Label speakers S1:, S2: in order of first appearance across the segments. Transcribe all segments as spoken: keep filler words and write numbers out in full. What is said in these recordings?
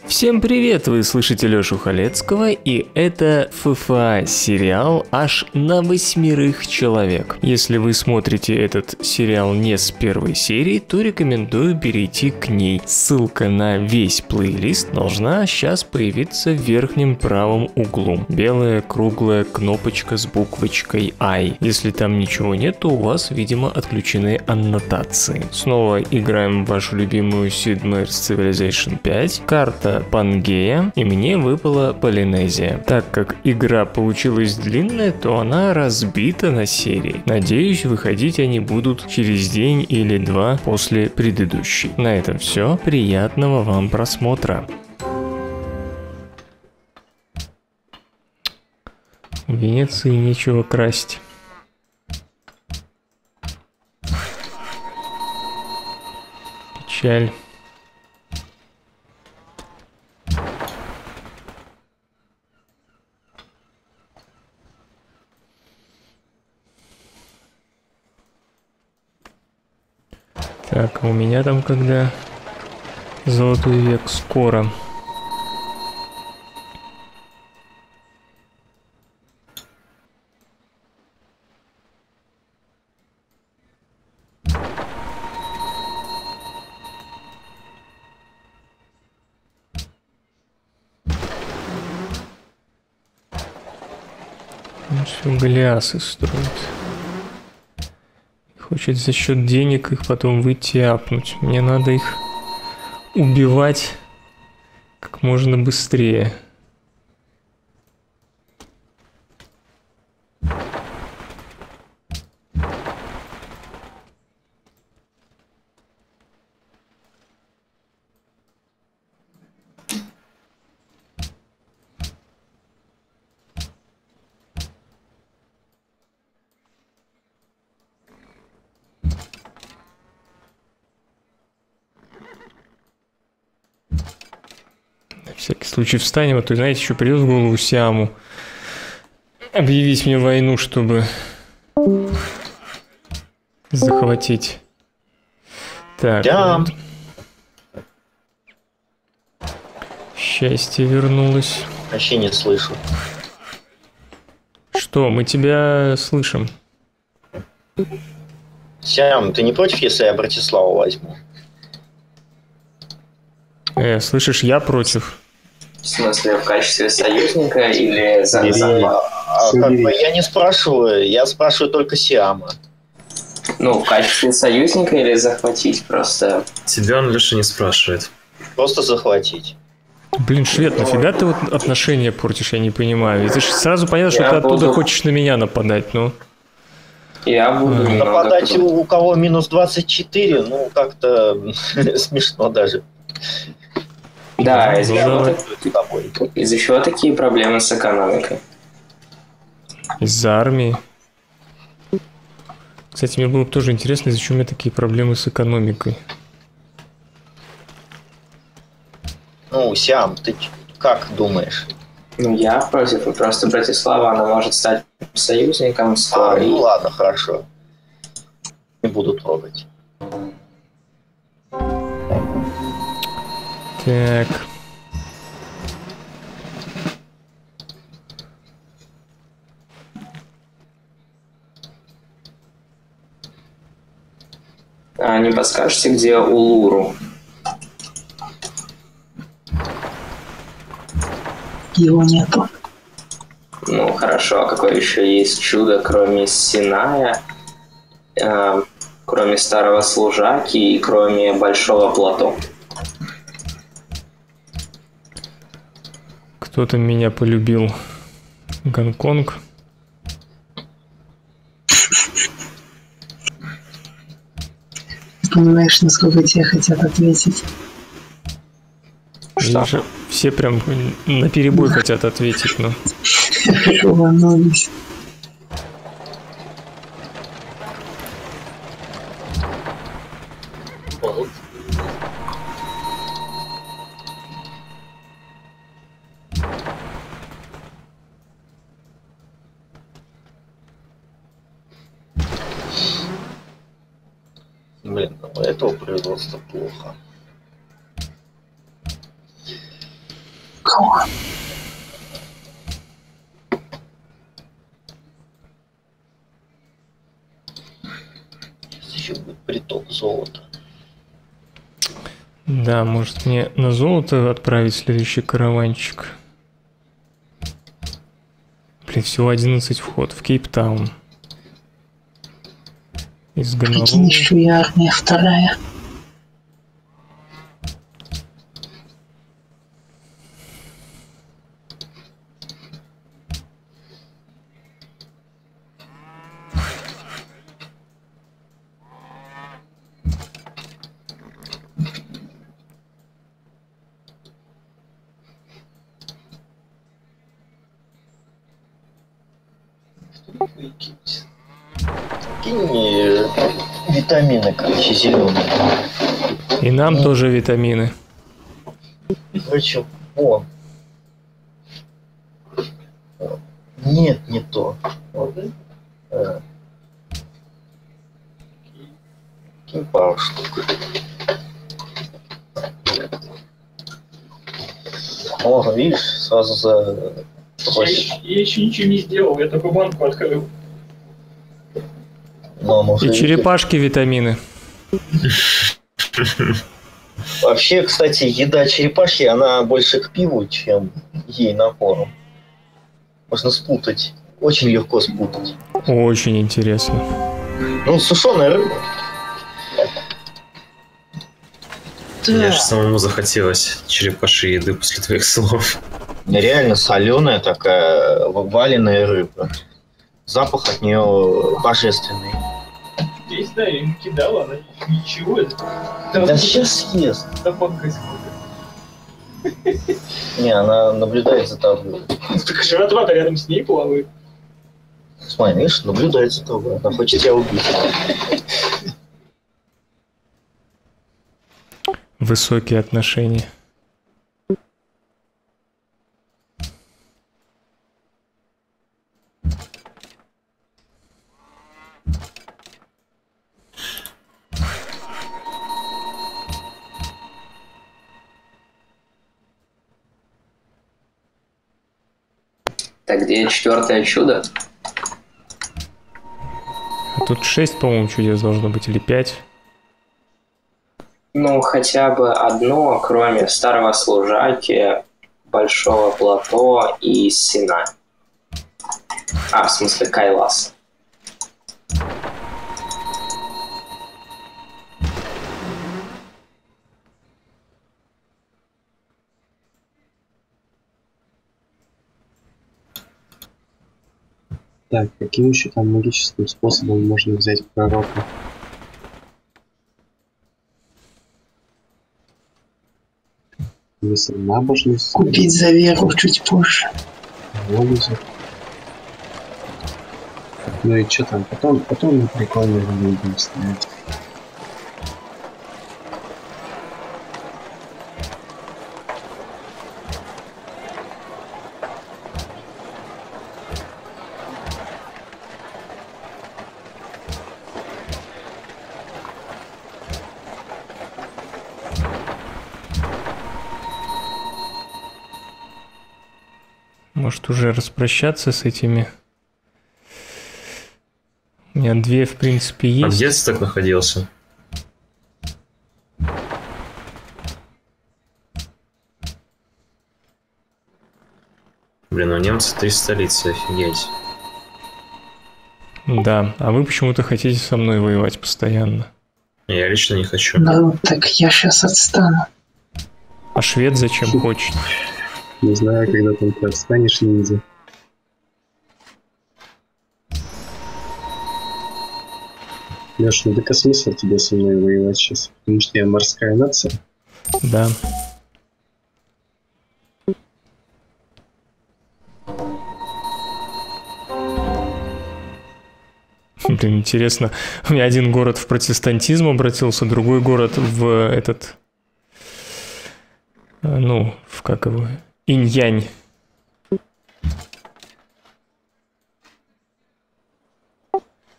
S1: Всем привет, вы слышите Лёшу Халецкого, и это ФФА сериал аж на восьмерых человек. Если вы смотрите этот сериал не с первой серии, то рекомендую перейти к ней. Ссылка на весь плейлист должна сейчас появиться в верхнем правом углу. Белая круглая кнопочка с буквочкой I. Если там ничего нет, то у вас, видимо, отключены аннотации. Снова играем в вашу любимую Sid Meier's Civilization пять. Карта Пангея, и мне выпала Полинезия. Так как игра получилась длинная, то она разбита на серии. Надеюсь, выходить они будут через день или два после предыдущей. На этом все. Приятного вам просмотра. В Венеции нечего красть. Печаль. Так, а у меня там когда? Золотой век скоро. Он все глясы строит. Хочет за счет денег их потом выйти и апнуть. Мне надо их убивать как можно быстрее. На всякий случай встанем, а то, знаете, еще придет в голову Сиаму объявить мне войну, чтобы захватить. Так.
S2: Да.
S1: Вот. Счастье вернулось.
S2: Вообще не слышу.
S1: Что, мы тебя слышим?
S2: Сям, ты не против, если я Братиславу возьму?
S1: Э, слышишь, я против.
S3: В смысле, в качестве союзника или за
S2: Или-
S3: захват?
S2: А, как бы, я не спрашиваю, я спрашиваю только Сиама.
S3: Ну, в качестве союзника или захватить просто?
S4: Тебя он, Леша, не спрашивает.
S2: Просто захватить.
S1: Блин, швед, нафига ты вот отношения портишь, я не понимаю. Это же сразу понятно, что
S3: Я
S1: ты оттуда
S3: буду-
S1: хочешь на меня нападать, ну.
S3: Я буду
S1: Ага.
S3: немного
S2: Нападать
S3: кру-
S2: у, у кого минус двадцать четыре, ну, как-то смешно даже.
S3: Да, из-за
S1: Ну,
S3: чего,
S1: давай.
S3: так-
S2: Тобой.
S3: из-за чего такие проблемы с экономикой?
S1: Из-за армии. Кстати, мне было бы тоже интересно, из-за чего у меня такие проблемы с экономикой.
S2: Ну, Сиам, ты ч- как думаешь?
S3: Ну, я против, и просто Братислава, она может стать союзником
S2: А,
S3: скоро.
S2: ну
S3: и-
S2: ладно, хорошо. Не буду трогать.
S1: Так.
S3: А не подскажете, где Улуру?
S5: Его нету.
S3: Ну, хорошо, а какое еще есть чудо, кроме Синая, э, кроме Старого Служаки и кроме Большого Плато?
S1: Кто-то меня полюбил. Гонконг.
S5: Понимаешь, насколько тебе хотят ответить?
S3: Что?
S1: Они же все прям на перебой хотят ответить, но.
S5: Рванулись.
S2: Блин, у этого производства плохо.
S5: Кого?
S2: Сейчас еще будет приток золота.
S1: Да, может мне на золото отправить следующий караванчик. Блин, всего одиннадцать вход в Кейптаун. Из
S5: Прикинь,
S1: Гонолулу.
S5: еще и армия вторая.
S2: Выкинь. Кинь мне витамины, короче, зеленые.
S1: И нам тоже витамины.
S2: Короче, о. Нет, не то. Вот. Э. Кинь пару штук. О, видишь, сразу за...
S6: Я, еще- я еще ничего не сделал, я только банку открыл.
S2: Но он уже
S1: И
S2: видит.
S1: черепашки витамины.
S2: Вообще, кстати, еда черепашки, она больше к пиву, чем ей напором. Можно спутать. Очень легко спутать.
S1: Очень интересно.
S2: Ну, сушеная рыба.
S4: Мне же самому захотелось черепашьей еды после твоих слов.
S2: Реально соленая такая, валеная рыба. Запах от нее божественный.
S6: Я не знаю, я ему кидал, она ничего. Это...
S2: Да сейчас съест.
S6: Запах какой-то.
S2: Не, она наблюдает за тобой.
S6: Так жратва-то рядом с ней плавает.
S2: Смотри, видишь, наблюдает за тобой. Она хочет тебя убить.
S1: Высокие отношения.
S3: Так, где четвертое чудо?
S1: А тут шесть, по-моему, чудес должно быть, или пять.
S3: Ну, хотя бы одно, кроме старого служаки, большого плато и Сина. А, в смысле, Кайлас.
S7: Так, каким еще там магическим способом можно взять пророка? Если набожность,
S5: Купить за веру чуть позже.
S7: волосы. Ну и что там? Потом, потом мы прикольно будем ставить.
S1: Может уже распрощаться с этими. У меня две, в принципе,
S4: А
S1: есть.
S4: где ты так находился? Блин, у немцев три столицы, офигеть.
S1: Да, а вы почему-то хотите со мной воевать постоянно.
S4: Я лично не хочу.
S5: Ну, так я сейчас отстану.
S1: А швед зачем хочет?
S7: Не знаю, когда там ты отстанешь, ниндзя. Леш, ну так а смысл тебе со мной воевать сейчас? Потому что я морская нация.
S1: Да. Блин, интересно. У меня один город в протестантизм обратился, другой город в этот... Ну, в как его... Инь-янь.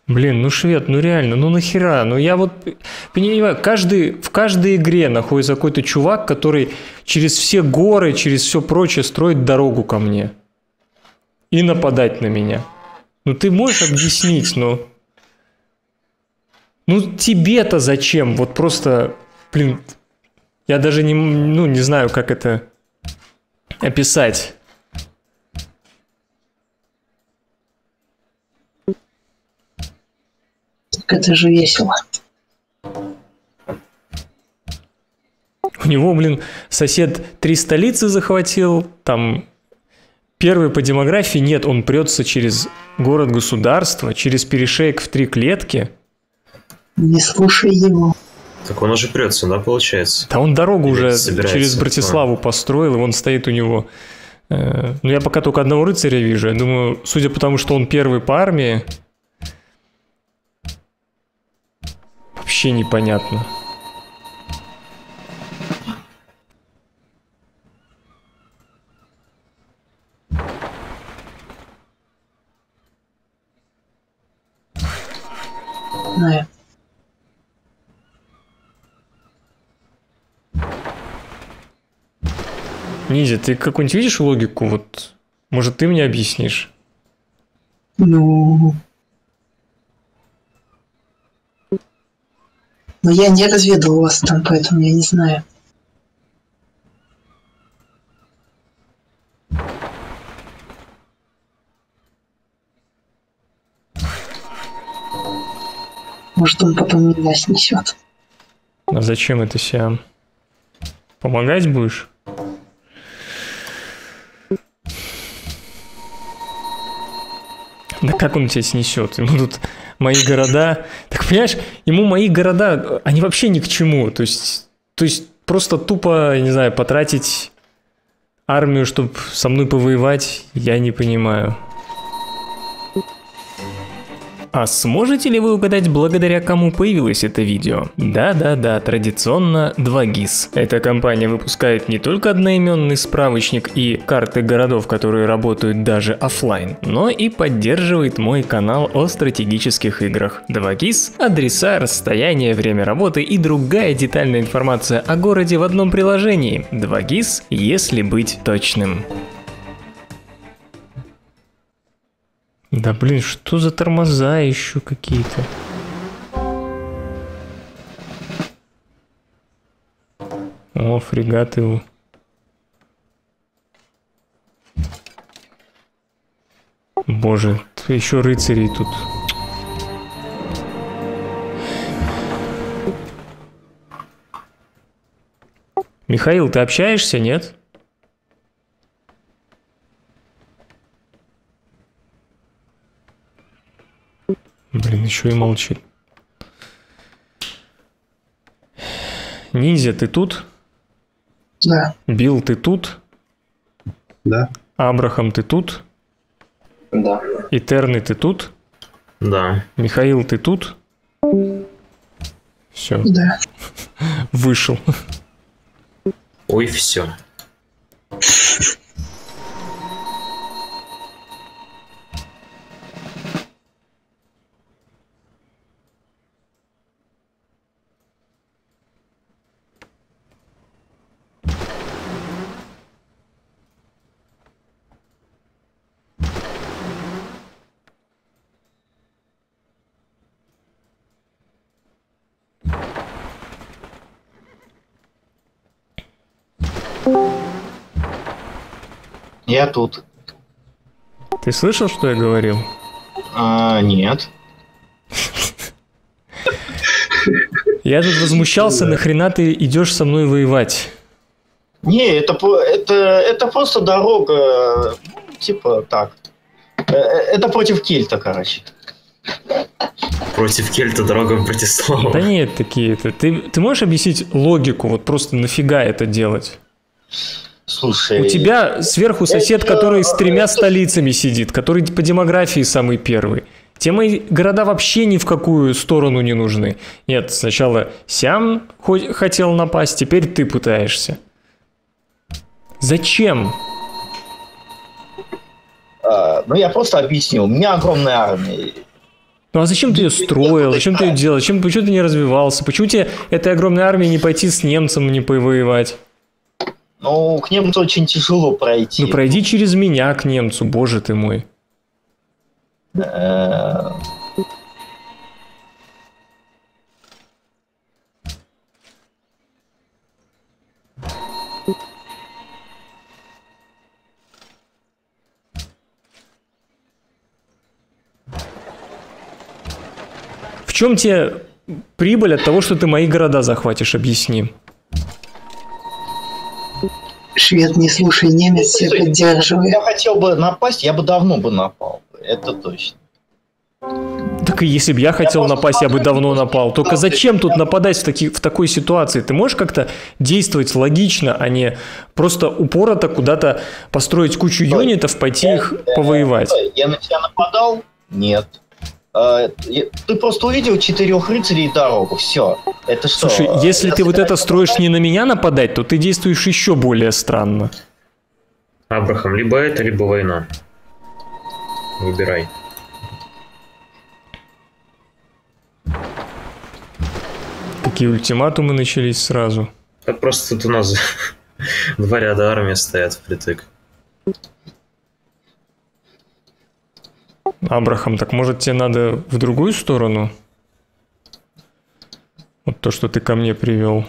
S1: Блин, ну швед, ну реально, ну нахера? Ну я вот понимаю, каждый, в каждой игре находится какой-то чувак, который через все горы, через все прочее строит дорогу ко мне. И нападать на меня. Ну ты можешь объяснить, ну... Ну тебе-то зачем? Вот просто, блин, я даже не, ну, не знаю, как это описать.
S5: Так это же весело.
S1: У него, блин, сосед три столицы захватил, там первый по демографии, нет, он прется через город-государство, через перешеек в три клетки.
S5: Не слушай его.
S4: Так он уже прется, да, получается?
S1: Да он дорогу
S4: Или
S1: уже
S4: собирается,
S1: через Братиславу
S4: а.
S1: построил, и он стоит у него. Э, ну, я пока только одного рыцаря вижу. Я думаю, судя по тому, что он первый по армии, вообще непонятно.
S5: Знаю.
S1: Ниндзя, ты какую-нибудь видишь логику? Вот, может, ты мне объяснишь?
S5: Ну... Но я не разведал вас там, поэтому я не знаю. Может, он потом меня снесет.
S1: А зачем это Сиам? Помогать будешь? Да как он тебя снесет? Ему тут мои города... Так понимаешь, ему мои города, они вообще ни к чему. То есть, то есть просто тупо, я не знаю, потратить армию, чтобы со мной повоевать, я не понимаю. А сможете ли вы угадать, благодаря кому появилось это видео? Да-да-да, традиционно два гис. Эта компания выпускает не только одноименный справочник и карты городов, которые работают даже офлайн, но и поддерживает мой канал о стратегических играх. два гис – адреса, расстояние, время работы и другая детальная информация о городе в одном приложении. два гис, если быть точным. Да блин, что за тормоза еще какие-то? О, фрегаты. Боже, еще рыцарей тут. Михаил, ты общаешься, нет? Блин, еще и молчит. Ниндзя, ты тут?
S5: Да.
S1: Билл, ты тут?
S7: Да.
S1: Абрахам, ты тут?
S3: Да.
S1: Итерный, ты тут?
S4: Да.
S1: Михаил, ты тут? Все.
S5: Да.
S1: Вышел.
S4: Ой, все.
S2: Я тут.
S1: Ты слышал, что я говорил?
S2: А, нет.
S1: Я тут возмущался, нахрена ты идешь со мной воевать?
S2: Не, это, по- это, это просто дорога, типа так. Э, Это против Кельта, короче.
S4: Против Кельта дорога в Братиславу.
S1: Да нет, такие-то. Ты, ты можешь объяснить логику? Вот просто нафига это делать?
S2: Слушай...
S1: У тебя сверху сосед,
S2: это-
S1: который с тремя
S2: это-
S1: столицами сидит, который по демографии самый первый. Те мои города вообще ни в какую сторону не нужны. Нет, сначала Сиам хоть хотел напасть, теперь ты пытаешься. Зачем?
S2: а, ну, я просто объясню. У меня огромная армия.
S1: Ну а зачем ты ее строил? Зачем ты ее делал? Зачем, почему ты не развивался? Почему тебе этой огромной армией не пойти с немцем, не повоевать?
S2: Ну, к немцу очень тяжело пройти.
S1: Ну пройди через меня к немцу, боже ты мой.
S2: Э,
S1: В чем тебе прибыль от того, что ты мои города захватишь? Объясни.
S5: Швед, не слушай, немец всех
S2: Если
S5: поддерживает.
S2: я хотел бы напасть, я бы давно бы напал. Это точно.
S1: Так и если бы я хотел
S2: просто
S1: напасть, я бы
S2: смотрю,
S1: давно
S2: просто
S1: напал. Только
S2: ситуация,
S1: зачем тут
S2: я-
S1: нападать в, таки, в такой ситуации? Ты можешь как-то действовать логично, а не просто упорото куда-то построить кучу
S2: Стой.
S1: юнитов, пойти их
S2: Э,
S1: повоевать?
S2: Я на тебя нападал? Нет. Э, я- Ты просто увидел четырех рыцарей и дорогу. Все. Это что?
S1: Слушай, если
S2: Я
S1: ты вот это
S2: собираюсь
S1: строишь
S2: нападать?
S1: не на меня нападать, то ты действуешь еще более странно.
S4: Абрахам, либо это, либо война. Выбирай.
S1: Какие ультиматумы начались сразу.
S4: Да просто тут у нас два ряда армии стоят впритык.
S1: Абрахам, так может тебе надо в другую сторону? Вот то, что ты ко мне привел.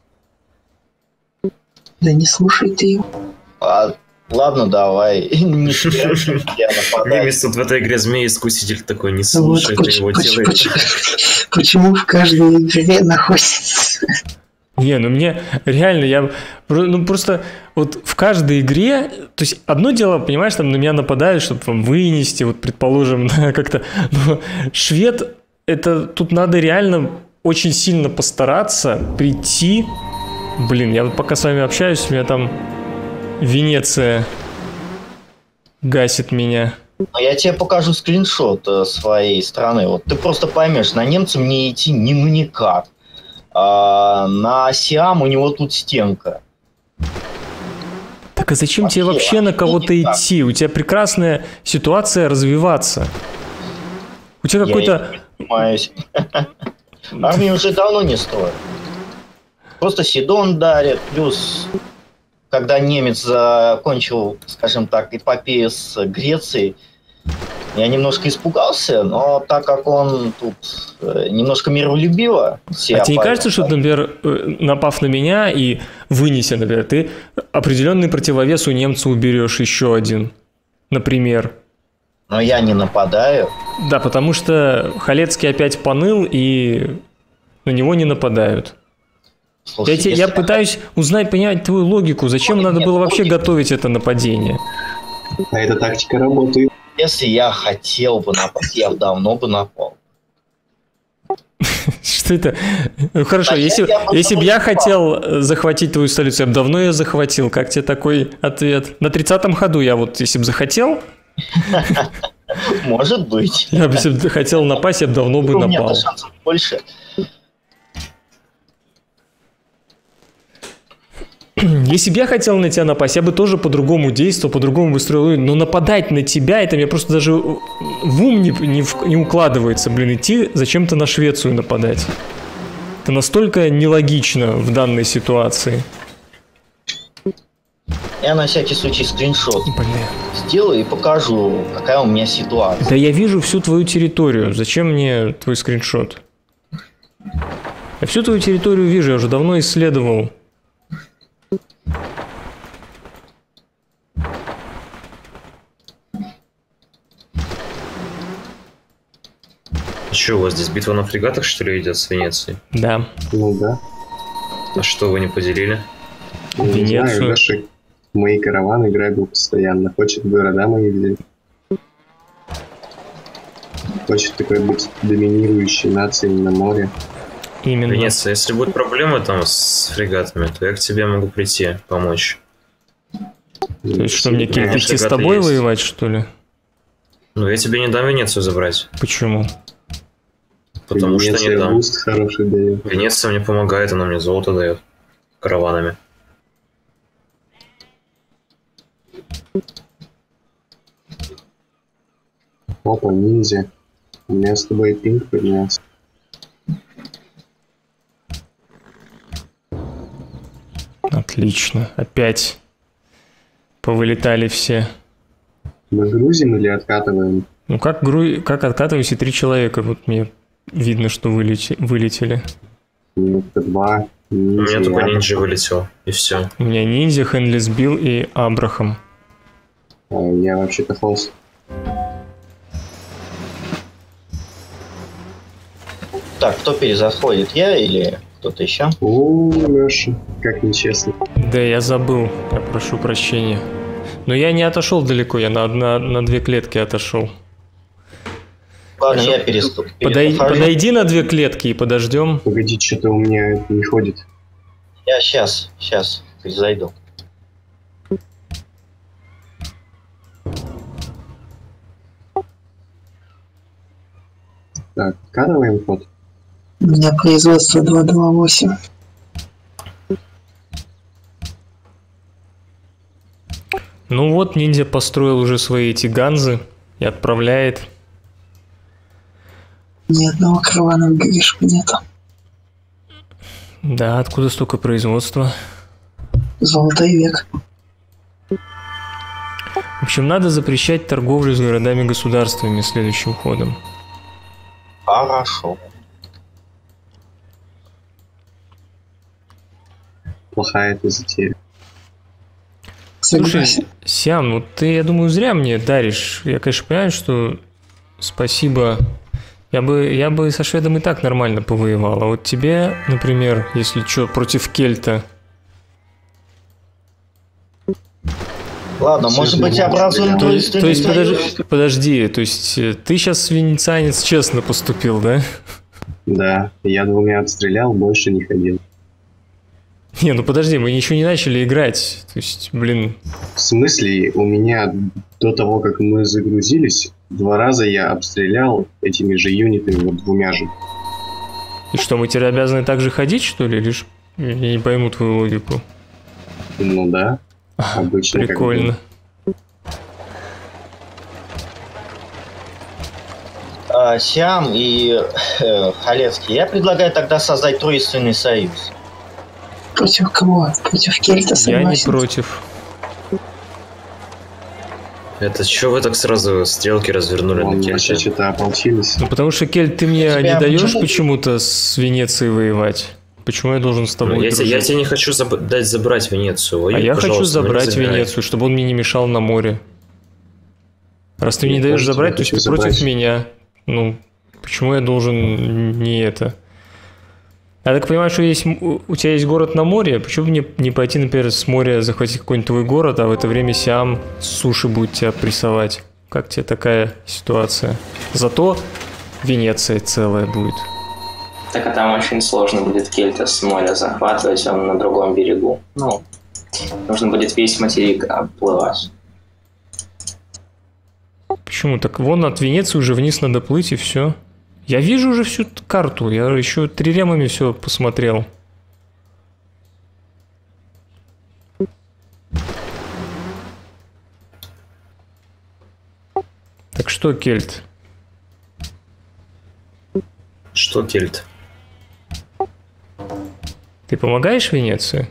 S5: Да не слушай ты его.
S2: А, ладно, давай. Не собираюсь я нападать.
S4: Немец тут в этой игре змей-искуситель такой, не
S5: Вот
S4: слушай, ты
S5: поч-
S4: его
S5: поч-
S4: делай.
S5: почему, почему в каждой игре находится...
S1: Не, ну мне реально, я про- ну просто вот в каждой игре, то есть одно дело, понимаешь, там на меня нападают, чтобы вам вынести, вот предположим, да, как-то, но швед, это тут надо реально очень сильно постараться прийти, блин, я вот пока с вами общаюсь, у меня там Венеция гасит меня.
S2: Но я тебе покажу скриншот э, своей страны. Вот ты просто поймешь, на немца мне идти ни ну никак. А, на Сиам у него тут стенка.
S1: Так а зачем тебе
S2: Вообще,
S1: вообще на
S2: вообще
S1: кого-то
S2: никак.
S1: идти? У тебя прекрасная ситуация развиваться. У тебя
S2: Я
S1: какой-то...
S2: этим не занимаюсь. Армию уже давно не строят. Просто Сидон дарят, плюс когда немец закончил, скажем так, эпопею с Грецией, я немножко испугался, но так как он тут э, немножко миролюбиво себя
S1: А тебе не
S2: повел,
S1: кажется, что, например, э, напав на меня и вынеся, например, ты определенный противовес у немца уберешь еще один, например?
S2: но я не нападаю.
S1: Да, потому что Халецкий опять поныл, и на него не нападают.
S2: Слушай,
S1: Я, те-
S2: если
S1: я пытаюсь узнать, понять твою логику. Зачем надо было вообще готовить это нападение?
S7: А эта тактика работает.
S2: Если я хотел бы напасть, я давно бы напал.
S1: Что это? Ну хорошо,
S2: Значит,
S1: если,
S2: я просто
S1: если бы я
S2: не напал.
S1: хотел э, захватить твою столицу, я бы давно ее захватил. Как тебе такой ответ? На тридцатом ходу я вот, если бы захотел,
S2: Может быть.
S1: я бы, если бы хотел напасть, я бы давно бы
S2: У меня
S1: напал.
S2: шансов больше.
S1: Если бы я хотел на тебя напасть, я бы тоже по-другому действовал, по-другому бы строил. Но нападать на тебя, это мне просто даже в ум не, не, в- не укладывается. Блин, идти зачем-то на Швецию нападать. Это настолько нелогично в данной ситуации.
S2: Я на всякий случай скриншот
S1: Блин.
S2: сделаю и покажу, какая у меня ситуация.
S1: Да я вижу всю твою территорию. Зачем мне твой скриншот? Я всю твою территорию вижу, я уже давно исследовал.
S4: Что, у вас здесь битва на фрегатах, что ли, идет с Венецией?
S1: Да.
S7: Ну да.
S4: А что вы не поделили?
S7: Ну, не
S1: Венецию.
S7: знаю, наши мои караваны грабил постоянно. Хочет города мои взять. Хочет такой быть доминирующей нацией на море.
S1: Именно.
S4: Венеция, если будут проблемы там с фрегатами, то я к тебе могу прийти, помочь.
S1: То есть что, мне
S4: Ну,
S1: Кирилл, идти с
S4: фрегаты
S1: тобой
S4: есть.
S1: воевать, что ли?
S4: Ну, я тебе не дам Венецию забрать,
S1: Почему?
S4: потому что не
S7: Венеция
S4: дам.
S7: буст хороший дает.
S4: Венеция мне помогает, она мне золото дает караванами.
S7: Опа, ниндзя. У меня с тобой пинг поднялся.
S1: Отлично. Опять повылетали все.
S7: Мы грузим или откатываем?
S1: Ну как, гру... как откатываюсь, и три человека. Вот мне видно, что вылете... вылетели.
S7: Ну, два.
S4: У меня только ниндзя вылетел, и все.
S1: У меня ниндзя, Хенлис Билл и Абрахам.
S7: А я вообще-то фолс.
S2: Так, кто перезаходит, я или кто-то еще?
S7: О, Леша, как нечестно.
S1: Да, я забыл. Я прошу прощения. Но я не отошел далеко, я на, на, на две клетки отошел.
S2: Ладно, я переступ.
S1: Подой... Подойди на две клетки и подождем.
S7: Погоди, что-то у меня не ходит.
S2: Я сейчас, сейчас зайду.
S7: Так, откатываем ход.
S5: У меня производство два два восемь.
S1: Ну вот, ниндзя построил уже свои эти ганзы и отправляет.
S5: Ни одного каравана в Гришку нету.
S1: Да, откуда столько производства?
S5: Золотой век.
S1: В общем, надо запрещать торговлю с городами-государствами следующим ходом.
S2: Хорошо.
S7: Плохая эта затея.
S1: Слушай, Сиам, ну ты, я думаю, зря мне даришь. Я, конечно, понимаю, что спасибо. Я бы, я бы со шведом и так нормально повоевал. А вот тебе, например, если что, против кельта.
S2: Ладно, может быть, образуем
S1: То, есть- то есть,
S2: союз?
S1: подожди, подожди, то есть э, ты сейчас, венецианец, честно поступил, да?
S7: Да, я двумя отстрелял, больше не ходил.
S1: Не, ну подожди, мы ничего не начали играть. То есть, блин,
S7: В смысле, у меня до того, как мы загрузились, два раза я обстрелял этими же юнитами, вот двумя же.
S1: и что, мы теперь обязаны так же ходить, что ли? Лишь я не пойму твою логику.
S7: Ну да, обычно. как бы.
S1: Прикольно.
S2: А, Сиам и э, Халецкий, я предлагаю тогда создать тройственный союз.
S5: Против кого? Против Кельта
S1: Я
S5: согласен.
S1: не против.
S4: Это что вы так сразу стрелки развернули
S7: Вон,
S4: на
S7: вообще
S4: кельте?
S7: что-то ополчились.
S1: Ну потому что, Кельт, ты мне
S2: Тебя
S1: не даешь
S2: почему-
S1: почему-то с Венецией воевать. Почему я должен с тобой
S4: Ну, я, те- я
S1: дружить?
S4: тебе не хочу заб- дать забрать Венецию. Воюй,
S1: А я хочу
S4: пожалуйста, но не
S1: забрать
S4: забирай.
S1: Венецию, чтобы он мне не мешал на море. Раз ты мне
S7: Я
S1: не даешь
S7: тоже
S1: забрать, то
S7: тебя
S1: есть ты
S7: хочу
S1: против
S7: забрать.
S1: меня. Ну, почему я должен не это? Я так понимаю, что есть, м- у тебя есть город на море, почему бы мне не пойти, например, с моря захватить какой-нибудь твой город, а в это время Сиам с суши будет тебя прессовать? Как тебе такая ситуация? Зато Венеция целая будет.
S3: Так а там очень сложно будет кельта с моря захватывать, он на другом берегу. Ну, нужно будет весь материк обплывать.
S1: Почему? Так вон от Венеции уже вниз надо плыть и все. Я вижу уже всю т- карту, я еще триремами все посмотрел. Так что, Кельт?
S4: Что кельт?
S1: Ты помогаешь Венеции?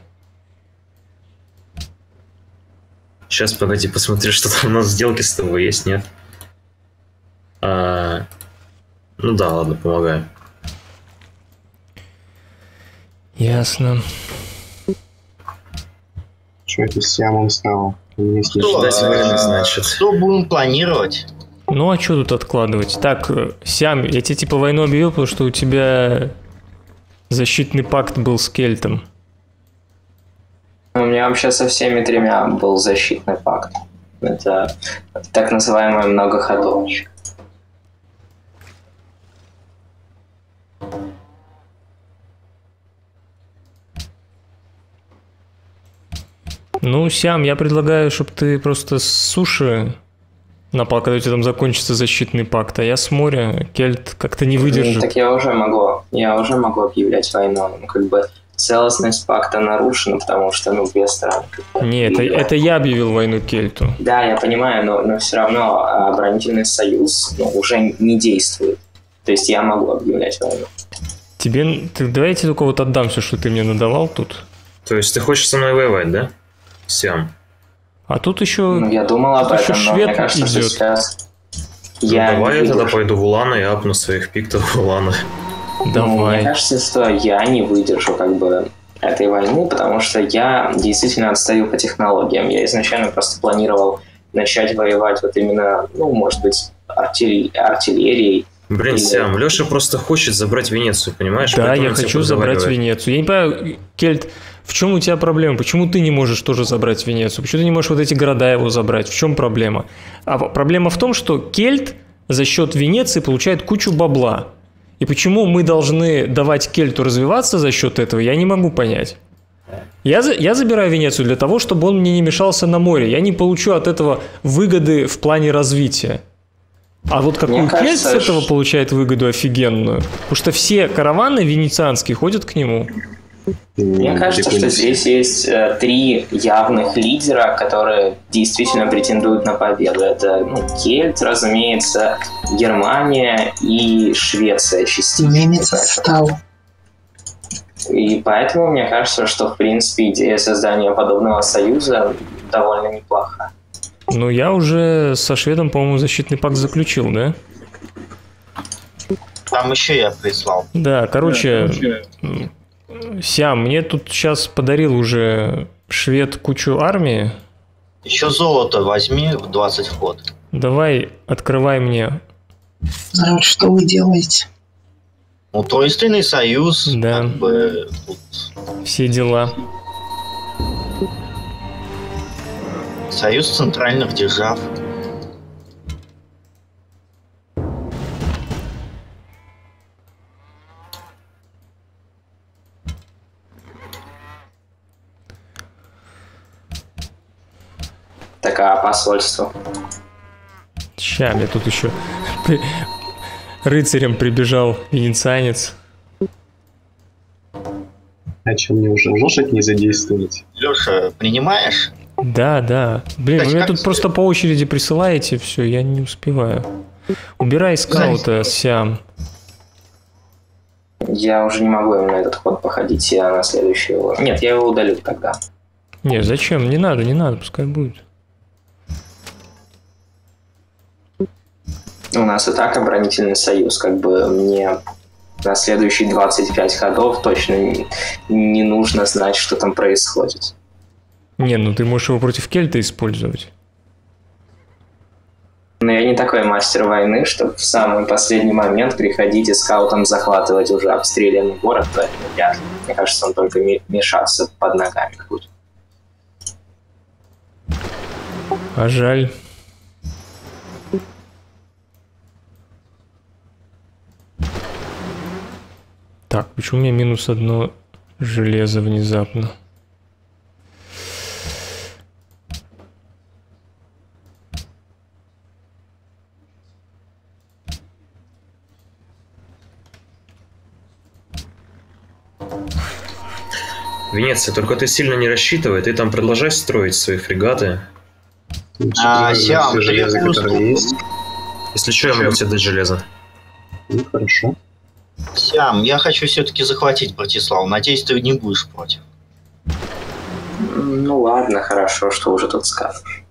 S4: Сейчас, погоди, посмотри, что там у нас сделки с тобой есть, нет? А, Ну да, ладно, помогаю.
S1: Ясно.
S7: Что это с Сиамом стало? У меня с ним
S2: Что?
S7: что-то-
S4: Дать выгодно, значит.
S2: Что будем планировать?
S1: Ну а что тут откладывать? Так, э, Сиам, я тебе типа войну объявил, потому что у тебя защитный пакт был с Кельтом.
S3: У меня вообще со всеми тремя был защитный пакт. Это так называемая многоходовочка.
S1: Ну, Сиам, я предлагаю, чтобы ты просто с суши напал, когда у тебя там закончится защитный пакт, а я с моря. Кельт как-то не
S3: Ну,
S1: выдержит.
S3: так я уже могу, я уже могу объявлять войну. Ну, как бы целостность пакта нарушена, потому что, ну, две страны. как бы,
S1: Не, это,
S3: объявляют.
S1: это я объявил войну Кельту.
S3: Да, я понимаю, но, но все равно а, оборонительный союз ну, уже не действует. То есть я могу объявлять войну.
S1: Тебе... Ты, давай я тебе только вот отдам все, что ты мне надавал тут.
S4: То есть ты хочешь со мной воевать, да? Сиам.
S1: А тут еще...
S3: Ну, я думал об
S1: тут
S3: этом,
S1: еще
S3: но
S1: швед
S3: мне кажется, что
S1: идет.
S3: сейчас...
S4: Ну,
S3: Я
S4: давай
S3: не
S4: я тогда
S3: выдержу.
S4: пойду в Улана и апну своих пиктов в Улана.
S3: Ну,
S1: Давай.
S3: мне кажется, что я не выдержу как бы этой войны, потому что я действительно отстаю по технологиям. Я изначально просто планировал начать воевать вот именно, ну, может быть, артиль... артиллерией.
S4: Блин,
S3: Или-
S4: Сиам, Леша просто хочет забрать Венецию, понимаешь?
S1: Да,
S4: Поэтому
S1: я
S4: он тебя
S1: хочу забрать
S4: подговаривает.
S1: Венецию. Я не понимаю, Кельт, в чем у тебя проблема? Почему ты не можешь тоже забрать Венецию? Почему ты не можешь вот эти города его забрать? В чем проблема? А проблема в том, что Кельт за счет Венеции получает кучу бабла. И почему мы должны давать Кельту развиваться за счет этого, я не могу понять. Я, за, я забираю Венецию для того, чтобы он мне не мешался на море. Я не получу от этого выгоды в плане развития. А вот какой
S3: Мне
S1: Кельт
S3: кажется,
S1: с этого
S3: ш-
S1: получает выгоду офигенную? Потому что все караваны венецианские ходят к нему.
S3: Мне кажется, что здесь есть э, три явных лидера, которые действительно претендуют на победу. Это ну, Кельт, разумеется, Германия и Швеция частично.
S5: Немец отстал.
S3: И поэтому мне кажется, что в принципе идея создания подобного союза довольно неплоха.
S1: Ну, я уже со шведом, по-моему, защитный пакт заключил, да?
S2: Там еще я прислал.
S1: Да, короче,
S6: Короче,
S1: м, Сиам, мне тут сейчас подарил уже швед кучу армии.
S2: Еще золото возьми в двадцать ход.
S1: Давай, открывай мне.
S5: Народ, что вы делаете?
S2: Ну, тройственный союз,
S1: Да.
S2: как бы, тут
S1: Все дела.
S2: союз центральных держав.
S3: Так, а посольство?
S1: Ща, мне тут еще при- рыцарем прибежал венецианец.
S7: А что, мне уже лошадь не задействовать?
S2: Леша, принимаешь?
S1: Да, да. Блин, вы
S2: Кстати,
S1: меня
S2: как
S1: тут
S2: тебе?
S1: просто по очереди присылаете, все, я не успеваю. Убирай скаута, Сиам.
S3: Я уже не могу им на этот ход походить, я на следующий его... Нет, я его удалю тогда.
S1: Не, зачем? Не надо, не надо, пускай будет.
S3: У нас и так оборонительный союз, как бы мне на следующие двадцать пять ходов точно не, не нужно знать, что там происходит.
S1: Не, ну ты можешь его против Кельта использовать.
S3: Но я не такой мастер войны, чтобы в самый последний момент приходить и скаутом захватывать уже обстрелянный город, поэтому вряд ли. Мне кажется, он только ми- мешаться под ногами будет.
S1: А жаль. Так, почему у меня минус одно железо внезапно?
S4: Венеция, только ты сильно не рассчитывай, ты там продолжай строить свои фрегаты.
S2: А,
S7: Учитывая
S2: Сиам,
S7: все железо,
S2: требую
S7: которое
S2: уступку.
S7: есть.
S4: Если что, я могу тебе дать железо.
S7: Ну, хорошо.
S2: Сиам, я хочу все-таки захватить Братиславу. Надеюсь, ты не будешь против.
S3: Ну ладно, хорошо, что уже тут скажешь.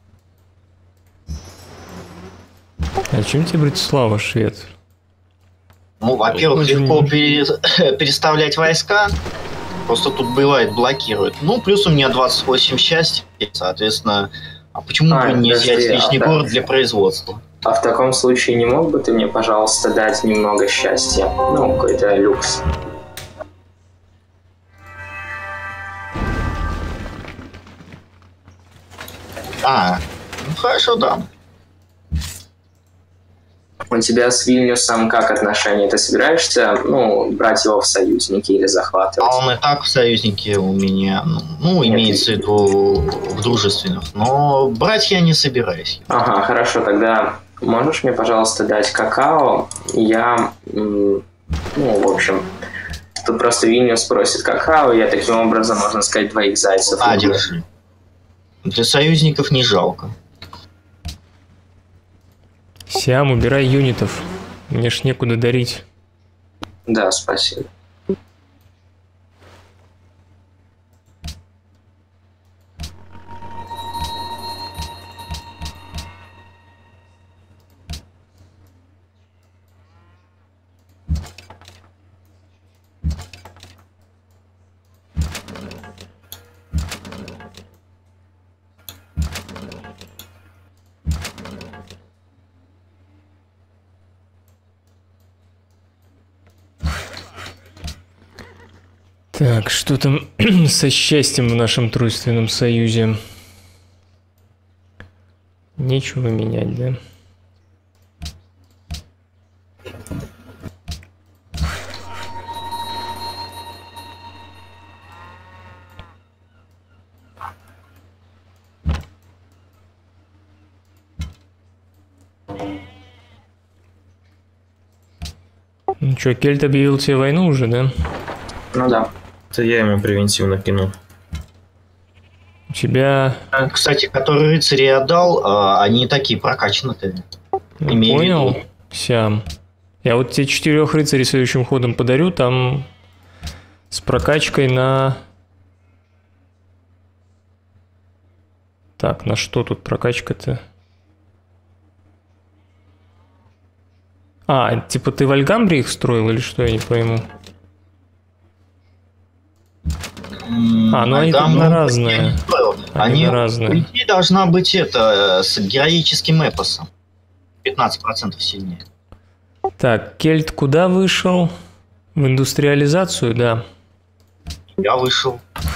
S1: А чем тебе Братислава, швед?
S2: Ну, во-первых,
S1: Он же
S2: легко
S1: не-
S2: пере- переставлять войска. Просто тут бывает блокирует. Ну, плюс у меня двадцать восемь счастья, соответственно. А почему
S3: А,
S2: бы не
S3: подожди,
S2: взять лишний
S3: а, да.
S2: город для производства?
S3: А в таком случае не мог бы ты мне, пожалуйста, дать немного счастья? Ну, какой-то люкс.
S2: А, ну хорошо, да.
S3: У тебя с Вильнюсом как отношения? Ты собираешься, ну, брать его в союзники или захватывать?
S2: А он и так в союзнике у меня, ну, ну, имеется в виду в дружественных. Но брать я не собираюсь.
S3: Ага, хорошо, тогда можешь мне, пожалуйста, дать какао? Я, м, ну, в общем, тут просто Вильнюс просит какао, я таким образом, можно сказать, двоих зайцев.
S2: А,
S3: люблю.
S2: держи. Для союзников не жалко.
S1: Сиам, убирай юнитов. Мне ж некуда дарить.
S3: Да, спасибо.
S1: Так, что там со счастьем в нашем тройственном союзе? Нечего менять, да? Ну что, Кельт объявил тебе войну уже, да?
S3: Ну да.
S4: Это я ему превентивно кинул.
S1: У тебя...
S2: Кстати, которые рыцари отдал, они такие прокачанные.
S1: Понял, Сям. Я вот тебе четырех рыцарей следующим ходом подарю, там с прокачкой на... Так, на что тут прокачка-то? А, типа ты в Альгамбре их строил или что, я не пойму. А, ну они тут разные.
S2: Они,
S1: они разные.
S2: По идее, должна быть это с героическим эпосом. пятнадцать процентов сильнее.
S1: Так, Кельт куда вышел? В индустриализацию, да.
S2: Я вышел.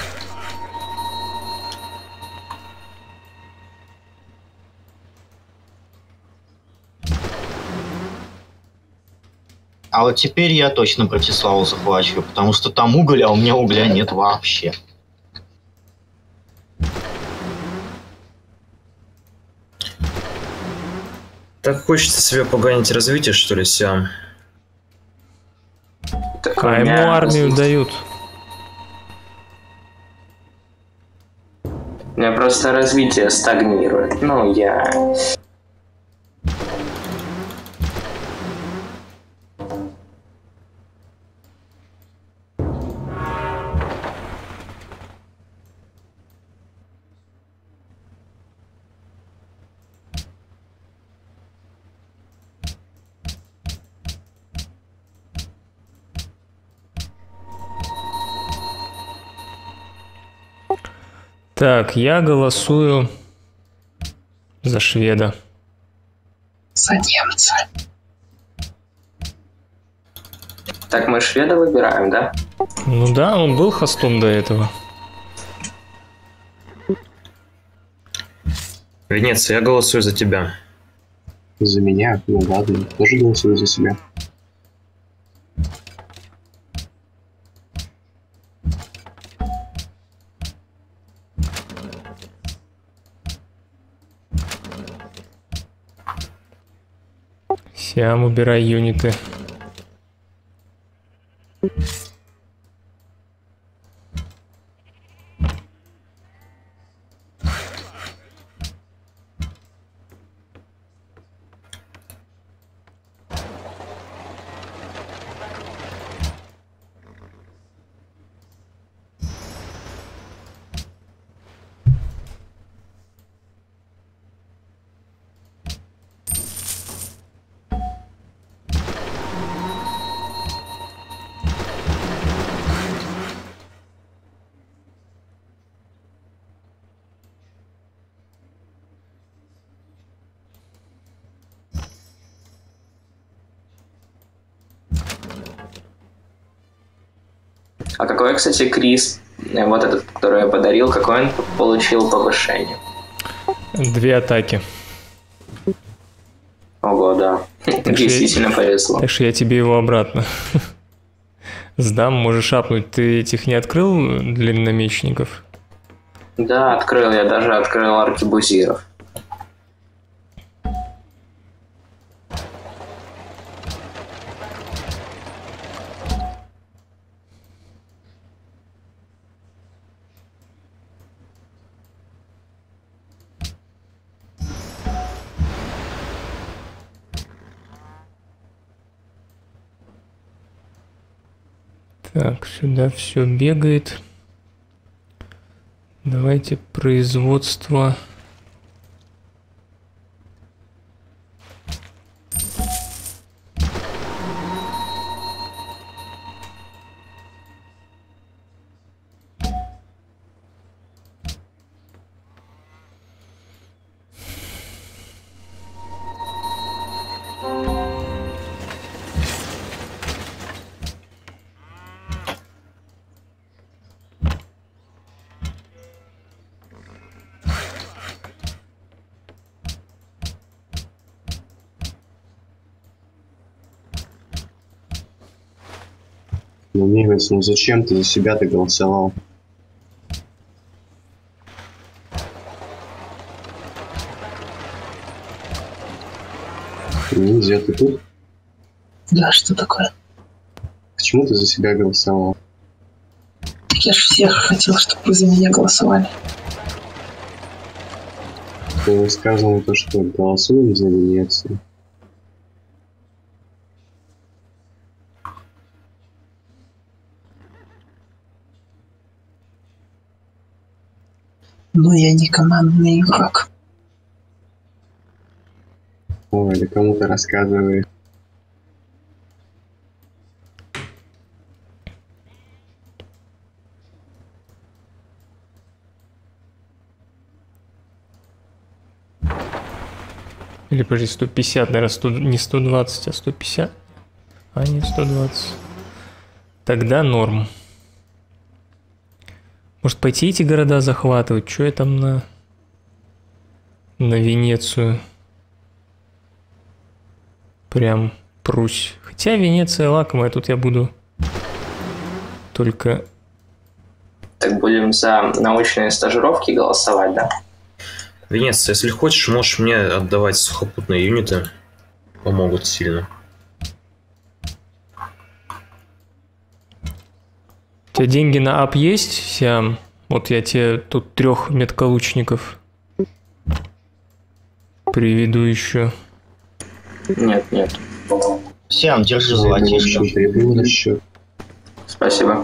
S2: А вот теперь я точно Братиславу захвачу, потому что там уголь, а у меня угля нет вообще.
S4: Так хочется себе поганить развитие, что ли, Сям?
S3: Так
S1: а ему армию дают.
S3: У меня просто развитие стагнирует. Ну, я...
S1: Так, я голосую за шведа.
S5: За немца.
S3: Так мы шведа выбираем, да?
S1: Ну да, он был хостом до этого.
S4: Венеция, я голосую за тебя.
S7: За меня? Ну ладно, тоже голосую за себя.
S1: Сям, убирай юниты.
S3: А какой, кстати, Крис, вот этот, который я подарил, какой он получил повышение?
S1: Две атаки.
S3: Ого, да. Действительно повезло.
S1: Так что я тебе его обратно сдам, можешь апнуть. Ты этих не открыл, длинномечников?
S3: Да, открыл. Я даже открыл аркебузиров.
S1: Так, сюда все бегает. Давайте производство.
S7: Ну, немец, ну зачем ты за себя ты голосовал? Ниндзя, ты тут?
S5: Да, что такое?
S7: Почему ты за себя голосовал?
S5: Так я же всех хотел, чтобы вы за меня голосовали.
S7: Ты сказал то, что голосуем за Венецию.
S5: Но я не командный игрок.
S7: Ой, или кому-то рассказывай.
S1: Или, подожди, сто пятьдесят, наверное, сто, не сто двадцать, а сто пятьдесят. А, не сто двадцать. Тогда норм. Может, пойти эти города захватывать? Что я там на... на Венецию? Прям прусь. Хотя Венеция лакомая, тут я буду только...
S3: Так будем за научные стажировки голосовать, да?
S4: Венеция, если хочешь, можешь мне отдавать сухопутные юниты. Помогут сильно.
S1: У тебя деньги на ап есть, Сиам? Вот я тебе тут трех метколучников приведу еще.
S3: Нет, нет.
S2: Сиам, держи золотишко.
S3: Спасибо.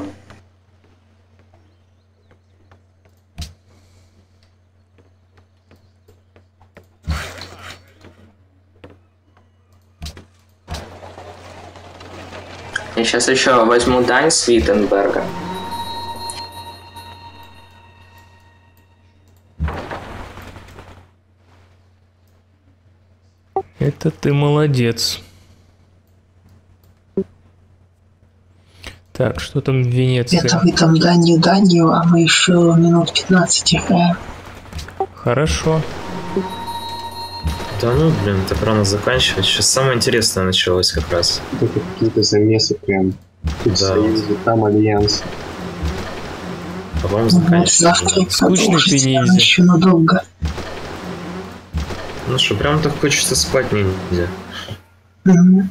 S3: Я сейчас еще возьму дань с Виттенберга.
S1: Это ты молодец. Так, что там в Венеции?
S5: Это вы там Данию, Данию, а мы еще минут пятнадцать играем.
S1: Хорошо.
S4: Да ну, блин, так рано заканчивать. Сейчас самое интересное началось как раз.
S7: Это какие-то замесы прям. Тут
S4: Да.
S7: союзы, там альянс.
S4: А вам
S5: Вот
S4: заканчивать.
S5: завтра
S1: Скучный ты ниндзя.
S5: еще надолго.
S4: Ну что, прям так хочется спать, ниндзя.
S5: Мгм.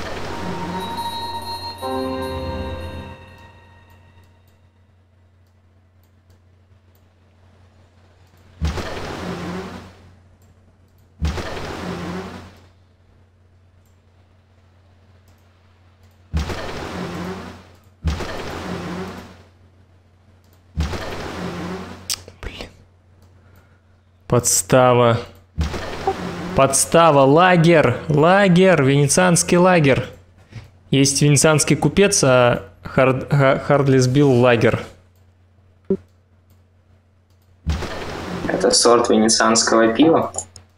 S1: Подстава. Подстава. Лагерь. Лагерь. Венецианский лагерь. Есть венецианский купец, а Хард... Хардли сбил лагерь.
S3: Это сорт венецианского пива.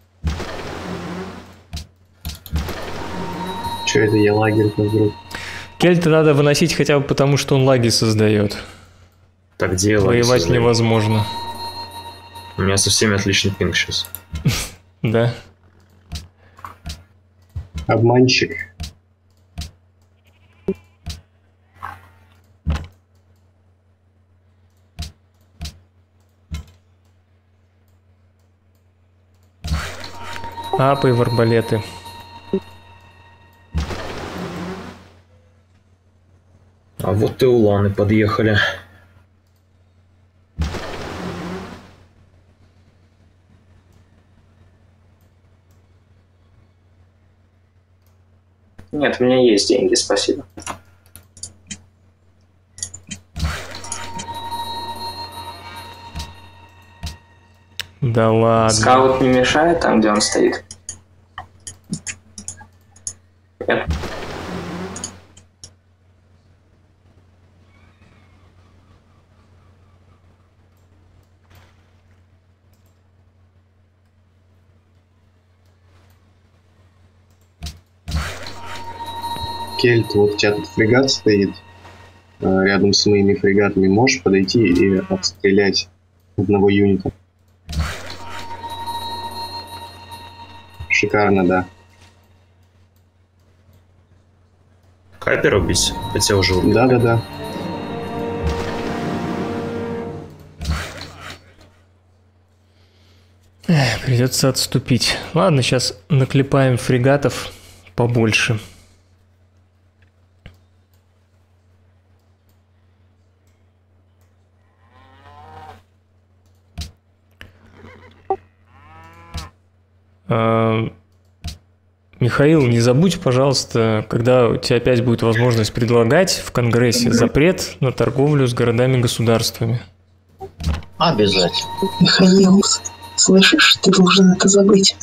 S7: Че это я лагерь-то вдруг?
S1: Кельта надо выносить хотя бы потому, что он лаги создает.
S4: Так дело.
S1: Воевать невозможно.
S4: У меня со всеми отличный пинг сейчас.
S1: Да.
S7: Обманщик.
S1: Апы и арбалеты.
S4: А вот и уланы подъехали.
S3: Нет, у меня есть деньги, спасибо.
S1: Да ладно.
S3: Скаут не мешает там, где он стоит? Нет.
S7: Кельт, вот у тебя тут фрегат стоит. Рядом с моими фрегатами можешь подойти и обстрелять одного юнита? Шикарно, да.
S4: Капер убить? Хотя уже убил.
S7: Да-да-да.
S1: Придется отступить. Ладно, сейчас наклепаем фрегатов побольше. Михаил, не забудь, пожалуйста, когда у тебя опять будет возможность предлагать в Конгрессе запрет на торговлю с городами-государствами.
S2: Обязательно.
S5: Михаил, слышишь, ты должен это забыть.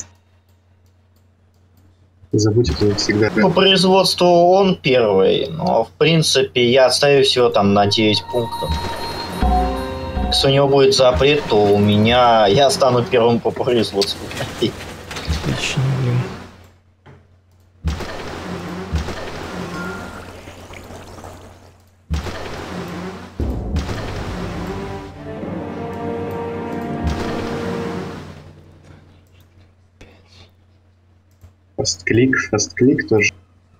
S7: Забудь это всегда.
S2: По производству он первый, но в принципе я отставлю всего там на девять пунктов. Если у него будет запрет, то у меня я стану первым по производству.
S1: Отлично, блин.
S7: Фастклик, фастклик тоже.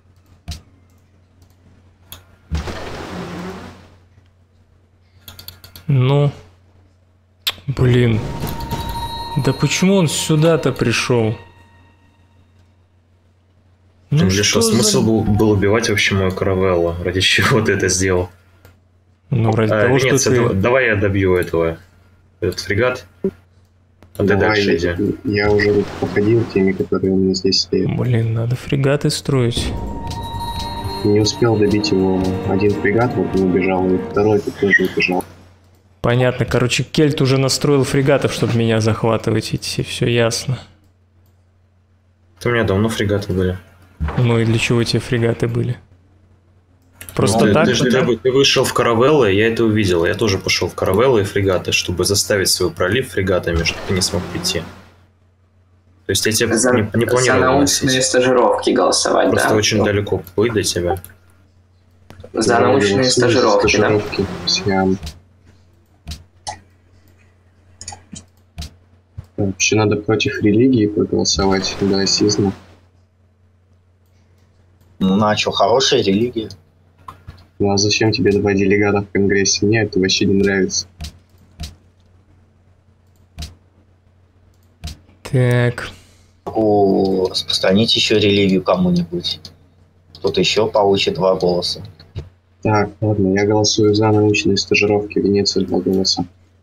S1: Ну, блин. Да почему он сюда-то пришел?
S4: Ну, что, что смысл за... был, был убивать вообще мою каравеллу? Ради чего ты это сделал?
S1: Ну, ради а, того,
S4: нет,
S1: что ты...
S4: Давай я добью этого. Этот фрегат. А ты дальше иди.
S7: Я уже походил теми, которые у меня здесь стоят.
S1: Блин, надо фрегаты строить.
S7: Не успел добить его один фрегат, вот он убежал, и второй тут тоже убежал.
S1: Понятно, короче, Кельт уже настроил фрегатов, чтобы меня захватывать идти, все ясно.
S4: Это у меня давно фрегаты были.
S1: Ну и для чего тебе фрегаты были? Просто
S4: ну,
S1: так?
S4: Ты, ты, ты, ты вышел в каравеллы, я это увидел. Я тоже пошел в каравеллы и фрегаты, чтобы заставить свой пролив фрегатами, чтобы ты не смог прийти. То есть я тебе
S3: за,
S4: не, не планировал
S3: за научные носить. Стажировки голосовать,
S4: Просто
S3: да?
S4: очень ну. далеко плыть до тебя.
S3: За да, научные стажировки, стажировки,
S7: да? Вообще надо против религии проголосовать, да, сизма.
S2: Ну, а что, хорошая религия.
S7: Ну, а зачем тебе два делегата в Конгрессе? Мне это вообще не нравится.
S1: Так.
S2: Могу распространить еще религию кому-нибудь. Кто-то еще получит два голоса.
S7: Так, ладно, я голосую за научные стажировки в Венеции, два голоса.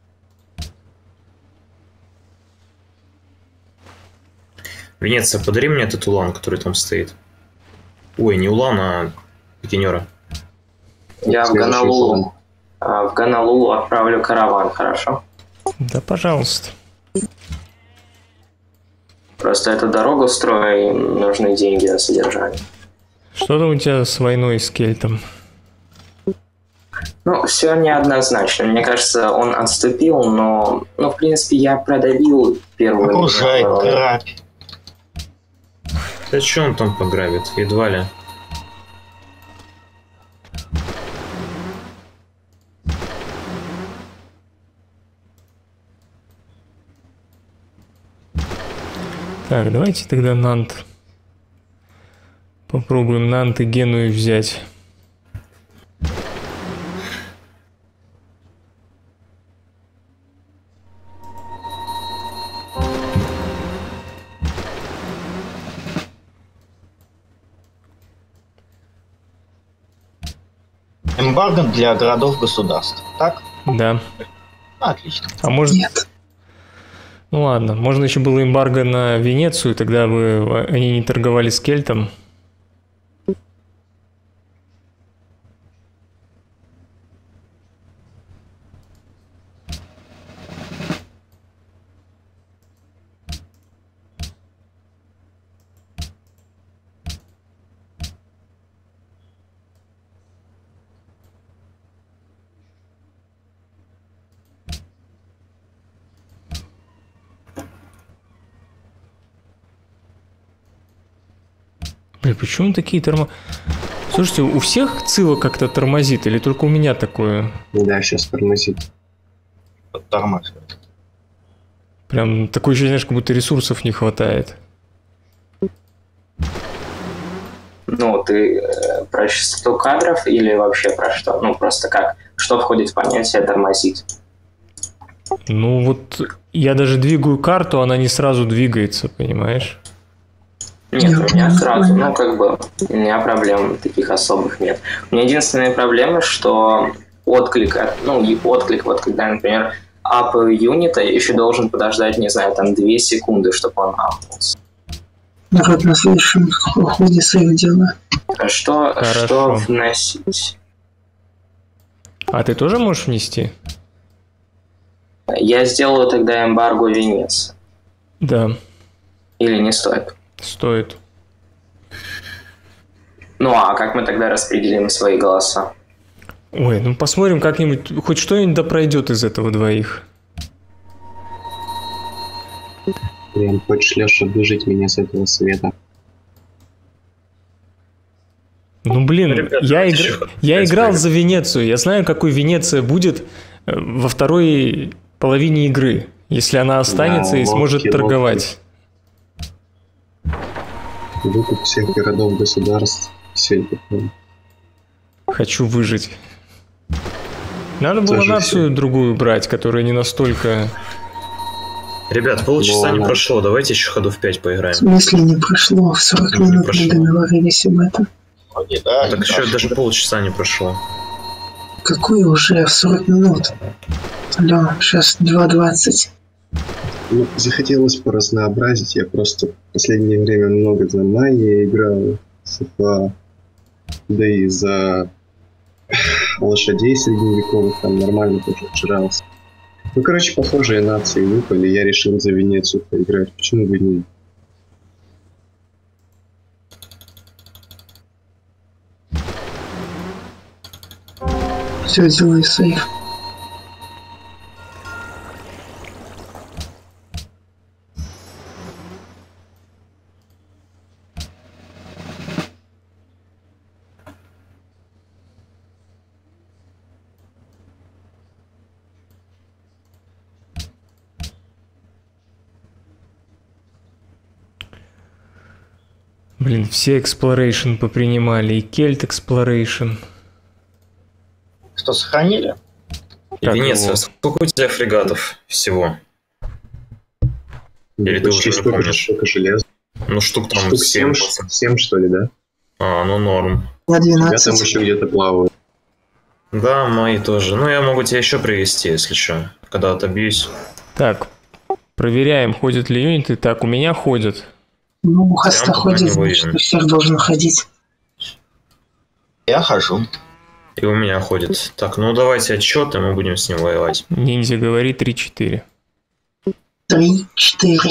S4: Венеция, подари мне этот улан, который там стоит. Ой, не улан, а пикинера.
S3: Я в Гонолулу. В Гонолулу отправлю караван, хорошо?
S1: Да, пожалуйста.
S3: Просто эту дорогу строю, и нужны деньги на содержание.
S1: Что там у тебя с войной с Кельтом?
S3: Ну, все неоднозначно. Мне кажется, он отступил, но, ну, в принципе, я продавил первую...
S2: Окружай, грабь.
S4: Да что он там пограбит? Едва ли.
S1: Так, давайте тогда Нант. Попробуем Нант и Геную взять.
S2: Эмбарго для городов-государств, так?
S1: Да.
S2: Отлично.
S1: А может...
S5: Нет.
S1: Ну ладно, можно еще было эмбарго на Венецию, тогда бы они не торговали с Кельтом. Блин, почему такие тормозят? Слушайте, у всех Цива как-то тормозит, или только у меня такое?
S7: Да, сейчас тормозит.
S2: Подтормаживает.
S1: Прям такое ощущение, знаешь, как будто ресурсов не хватает.
S3: Ну, ты э, про частоту кадров или вообще про что? Ну, просто как? Что входит в понятие тормозить?
S1: Ну вот, я даже двигаю карту, она не сразу двигается, понимаешь?
S3: Нет, у меня сразу, ну, как бы, у меня проблем таких особых нет. У меня единственная проблема, что отклик, ну, и отклик, вот когда, например, ап юнита еще должен подождать, не знаю, там, две секунды, чтобы он апнулся.
S5: Народ на следующем ходе сейв делаю.
S3: Что, что вносить?
S1: А ты тоже можешь внести?
S3: Я сделаю тогда эмбарго Венеции.
S1: Да.
S3: Или не стоит?
S1: Стоит.
S3: Ну, а как мы тогда распределим свои голоса?
S1: Ой, ну посмотрим как-нибудь, хоть что-нибудь да пройдет из этого двоих.
S7: Прям хочешь, Леша, выжить меня с этого света.
S1: Ну блин,
S4: Ребята,
S1: я,
S4: игр...
S1: игр... я играл за Венецию. Я знаю, какой Венеция будет во второй половине игры, если она останется да, и сможет лодки, торговать.
S7: Выкуп всех городов, государств, все это.
S1: Хочу выжить. Надо было Тоже нацию все. другую брать, которая не настолько...
S4: Ребят, полчаса не прошло, давайте еще ходов пять поиграем.
S5: В смысле не прошло? В сорок минут мы договорились об этом.
S2: Вроде, да,
S4: так еще даже полчаса не прошло.
S5: Какое уже в сорок минут? Алло, сейчас два двадцать.
S7: Ну, захотелось поразнообразить. Я просто в последнее время много за Майя играл, СФА, да и за лошадей средневековых там нормально тоже отжирался. Ну, короче, похожие нации выпали, я решил за Венецию поиграть. Почему бы не?
S5: Все, делай сейф.
S1: Блин, все Exploration попринимали, и Кельт Exploration.
S2: Что, сохранили?
S4: И Венеция, его? Сколько у тебя фрегатов всего? Или ты уже не помнишь?
S7: Сколько желез?
S4: Ну, штук там
S7: штук семь, семь, что ли, да?
S4: А, ну норм.
S5: На двенадцать.
S7: Я там еще где-то плаваю.
S4: Да, мои тоже. Ну, я могу тебя еще привезти, если что, когда отобьюсь.
S1: Так, проверяем, ходят ли юниты. Так, у меня ходят.
S5: Ну, у Хаста ходит, значит, у всех должен ходить.
S2: Я хожу.
S4: И у меня ходит. Так, ну давайте отчет, и мы будем с ним воевать.
S1: Ниндзя говори три-четыре.
S5: три-четыре.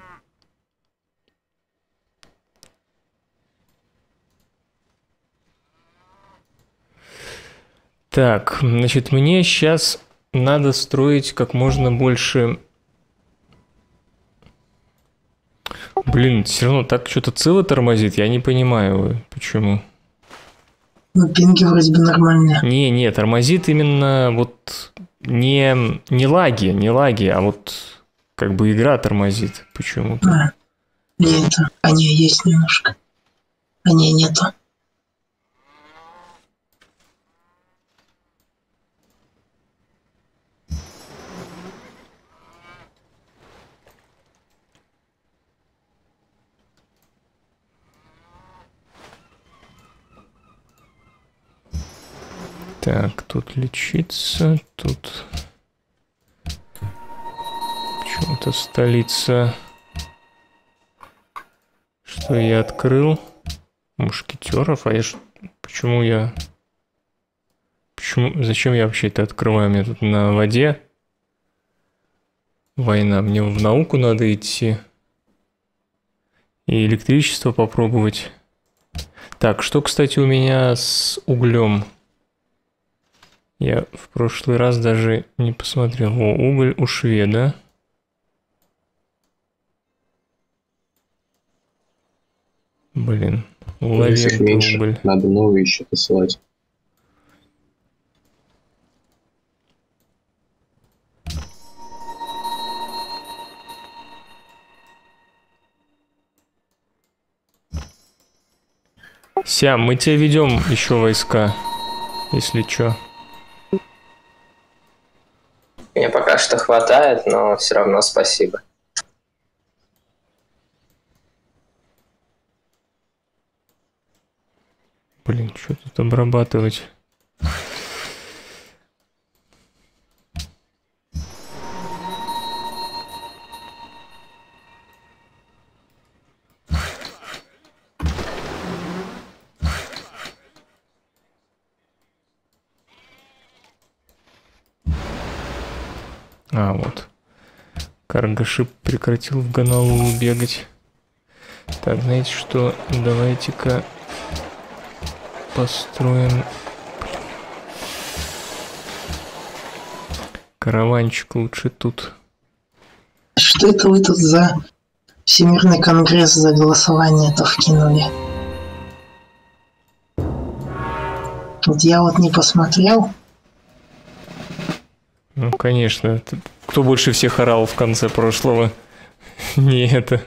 S1: Так, значит, мне сейчас надо строить как можно больше... Блин, все равно так что-то Цива тормозит, я не понимаю, почему.
S5: Ну, пинги вроде бы нормальные.
S1: Не, не, тормозит именно вот не, не лаги, не лаги, а вот как бы игра тормозит почему-то.
S5: А, не это, а не, есть немножко. А не, нету.
S1: Так, тут лечиться, тут почему-то столица. Что я открыл? Мушкетеров, а я ж... Почему я... Почему... Зачем я вообще это открываю? Мне тут на воде война. Мне в науку надо идти. И электричество попробовать. Так, что, кстати, у меня с углем? Я в прошлый раз даже не посмотрел. О, уголь у шведа. Блин,
S7: Если их меньше,
S1: убыль.
S7: надо новые еще посылать.
S1: Сям, мы тебе ведем еще войска, если чё.
S3: Мне пока что хватает, но все равно спасибо.
S1: Блин, что тут обрабатывать? А, вот. Каргашип прекратил в Гонолулу бегать. Так, знаете что? Давайте-ка построим караванчик лучше тут.
S5: Что это вы тут за Всемирный конгресс за голосование-то вкинули? Вот я вот не посмотрел.
S1: Ну, конечно. Кто больше всех орал в конце прошлого? Не это.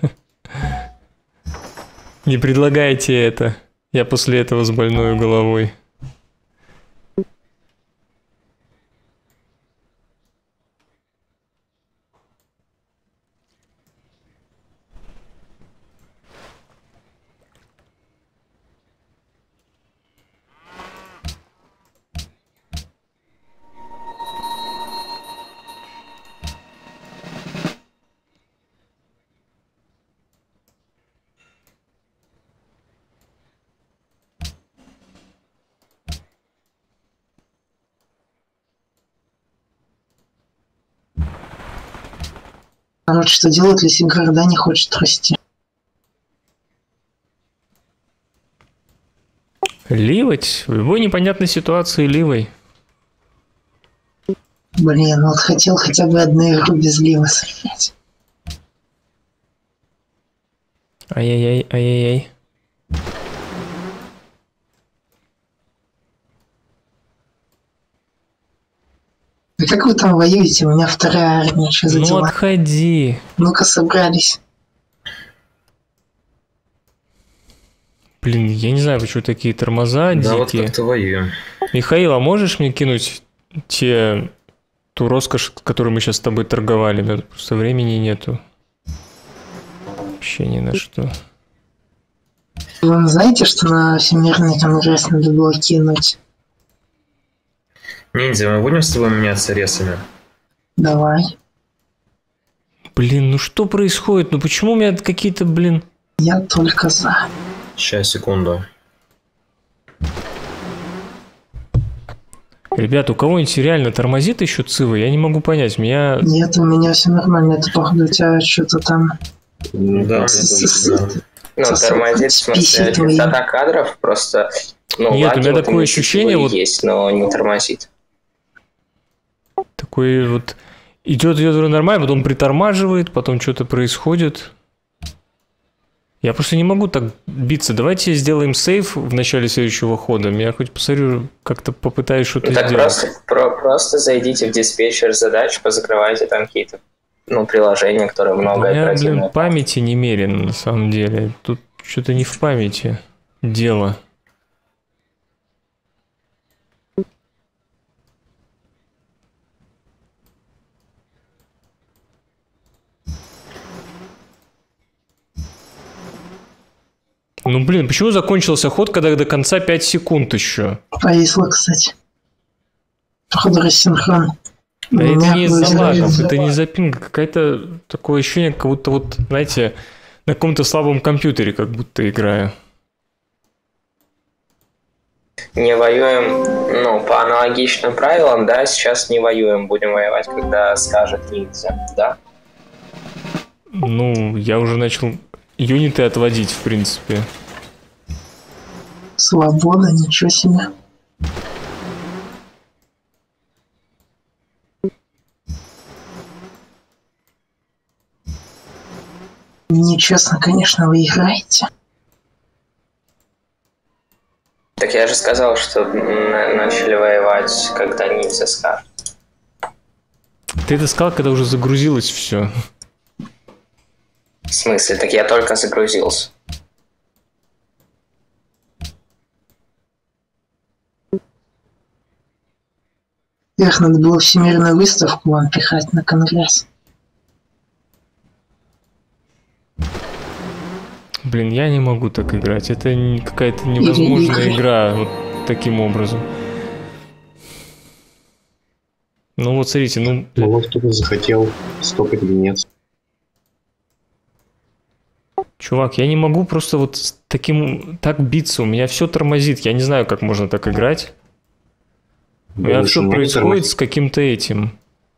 S1: Не предлагайте это. Я после этого с больной головой.
S5: Народ, что делать, если города не хочет расти?
S1: Ливать? В любой непонятной ситуации ливай.
S5: Блин, вот хотел хотя бы одну игру без лива сыграть.
S1: Ай-яй-яй, ай-яй-яй.
S5: Да как вы там воюете? У меня вторая армия, что за
S1: Ну
S5: дела?
S1: отходи.
S5: Ну-ка собрались.
S1: Блин, я не знаю, почему такие тормоза
S4: Да, вот
S1: дикие.
S4: как-то воюем.
S1: Михаил, а можешь мне кинуть те... ту роскошь, которой мы сейчас с тобой торговали? Да, просто времени нету. Вообще ни на что.
S5: Вы знаете, что на Всемирный конгресс надо было кинуть?
S4: Ниндзя, мы будем с тобой меняться ресами?
S5: Давай.
S1: Блин, ну что происходит? Ну почему у меня какие-то, блин...
S5: Я только за.
S4: Сейчас, секунду.
S1: Ребята, у кого-нибудь реально тормозит еще Цива? Я не могу понять. Меня...
S5: Нет, у меня все нормально. Это, походу, у тебя что-то там...
S4: Ну да,
S3: Ну, тормозит, в смысле, частота кадров просто... Ну,
S1: Нет, у меня
S3: вот
S1: такое ощущение вот...
S3: есть, но не тормозит.
S1: Такой вот... Идет, идет нормально, потом притормаживает, потом что-то происходит. Я просто не могу так биться. Давайте сделаем сейф в начале следующего хода. Я хоть посмотрю, как-то попытаюсь что-то
S3: Ну, так
S1: сделать.
S3: просто, про, просто зайдите в диспетчер задач, позакрывайте там какие-то ну, приложения, которые много
S1: У меня,
S3: оперативно.
S1: блин, памяти немерено, на самом деле. Тут что-то не в памяти дело. Ну, блин, почему закончился ход, когда до конца пять секунд еще?
S5: Повисло, кстати. Походу, рассинхрон.
S1: Да это
S5: Меня
S1: не из-за
S5: вызывает.
S1: лагов, это не из-за пинга. Какое-то такое ощущение, как будто вот, знаете, на каком-то слабом компьютере как будто играю.
S3: Не воюем, ну, по аналогичным правилам, да, сейчас не воюем, будем воевать, когда скажет ниндзя, да?
S1: Ну, я уже начал юниты отводить, в принципе.
S5: Свобода, ничего себе. Нечестно, конечно, вы играете.
S3: Так я же сказал, что на- начали воевать, когда ниндзя скажут.
S1: Ты это сказал, когда уже загрузилось все.
S3: В смысле? Так я только загрузился.
S5: Эх, надо было всемирную выставку вам пихать на конгресс.
S1: Блин, я не могу так играть. Это не- какая-то невозможная
S5: Игры.
S1: игра вот таким образом. Ну вот смотрите, ну...
S7: Мало кто-то захотел стопать венец.
S1: Чувак, я не могу просто вот с таким... так биться. У меня все тормозит. Я не знаю, как можно так играть. У меня
S7: Больше
S1: все
S7: не
S1: происходит
S7: тормозит.
S1: с каким-то этим.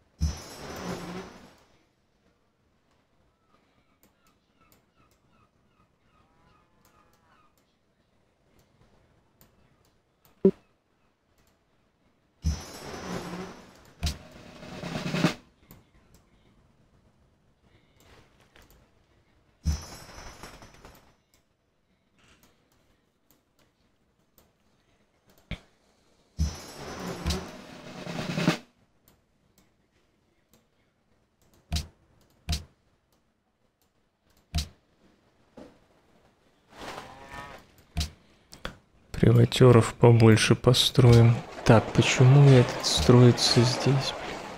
S1: Приватеров побольше построим. Так, почему этот строится здесь?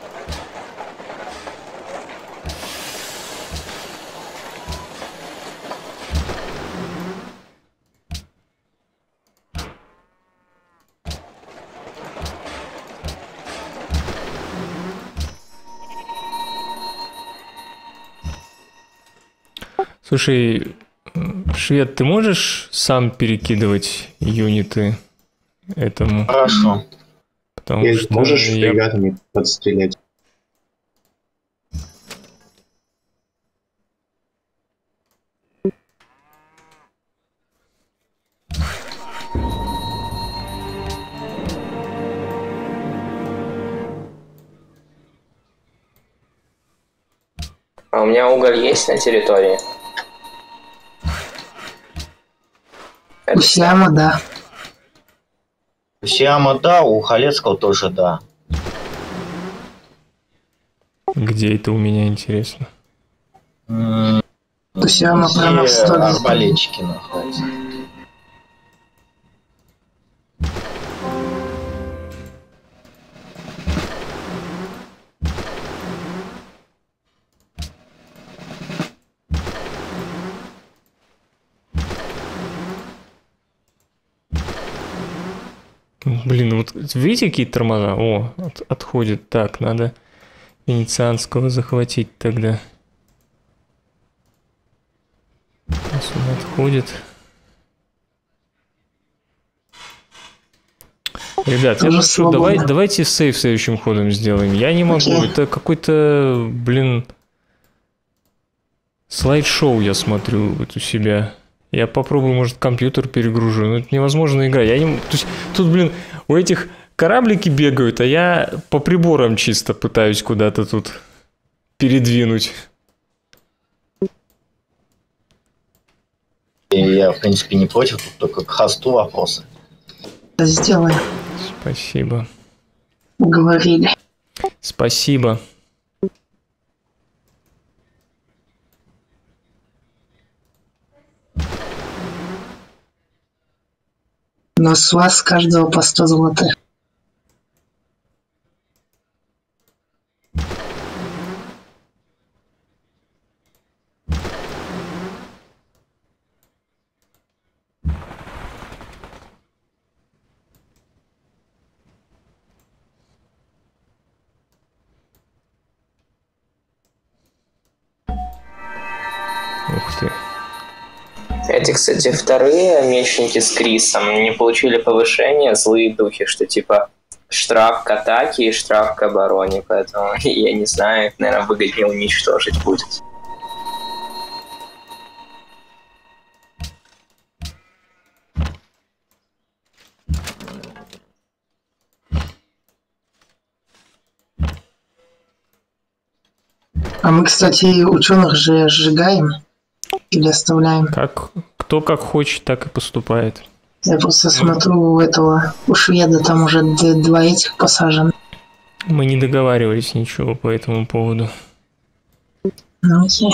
S1: Слушай, Швед, ты можешь сам перекидывать юниты этому?
S2: Хорошо.
S1: Потому
S7: И
S1: что
S7: можешь
S1: я...
S7: фрегатами подстрелять?
S3: А у меня уголь есть на территории?
S5: У Сиама, да.
S2: У Сиама да, у Халецкого тоже да.
S1: Где это у меня, интересно?
S2: М,
S5: У Сиама
S2: Все
S5: прямо в стороне.
S2: арбалетчики находятся.
S1: Блин, вот видите, какие тормоза? О, от- отходит. Так, надо венецианского захватить тогда. Сейчас он отходит. Ребят, я
S5: Тоже
S1: прошу,
S5: свободно.
S1: давай, давайте сейв следующим ходом сделаем. Я не могу,
S5: Окей.
S1: это какой-то, блин, слайд-шоу я смотрю вот у себя. Я попробую, может, компьютер перегружу, но это невозможно играть. Я не... м- То есть, тут, блин, у этих кораблики бегают, а я по приборам чисто пытаюсь куда-то тут передвинуть.
S2: И я, в принципе, не против, тут только к хосту вопросы.
S5: Сделаем.
S1: Спасибо.
S5: Уговорили.
S1: Спасибо.
S5: Но с вас каждого по сто золотых.
S1: Ух ты.
S3: Эти, кстати, вторые мечники с Крисом не получили повышение, злые духи, что типа штраф к атаке и штраф к обороне, поэтому я не знаю, их, наверное, выгоднее уничтожить будет.
S5: А мы, кстати, ученых же сжигаем или оставляем.
S1: Как, кто как хочет, так и поступает.
S5: Я просто смотрю у этого, у шведа там уже д- два этих посажены.
S1: Мы не договаривались ничего по этому поводу.
S5: Ну окей.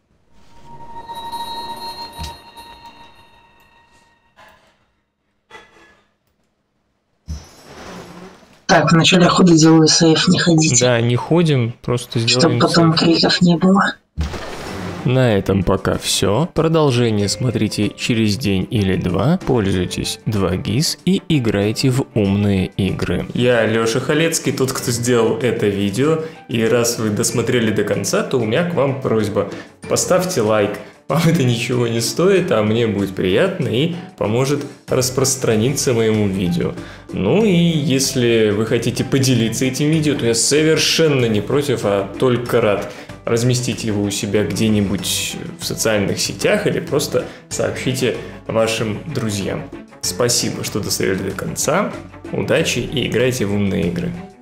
S5: Так, в начале хода делаю сейф, не ходите.
S1: Да, не ходим, просто сделаем
S5: Чтобы потом
S1: сейф.
S5: криков не было.
S1: На этом пока все. Продолжение смотрите через день или два. Пользуйтесь два гис и играйте в умные игры. Я Лёша Халецкий, тот, кто сделал это видео. И раз вы досмотрели до конца, то у меня к вам просьба. Поставьте лайк. Вам это ничего не стоит, а мне будет приятно и поможет распространиться моему видео. Ну и если вы хотите поделиться этим видео, то я совершенно не против, а только рад. Разместите его у себя где-нибудь в социальных сетях или просто сообщите вашим друзьям. Спасибо, что досмотрели до конца. Удачи и играйте в умные игры.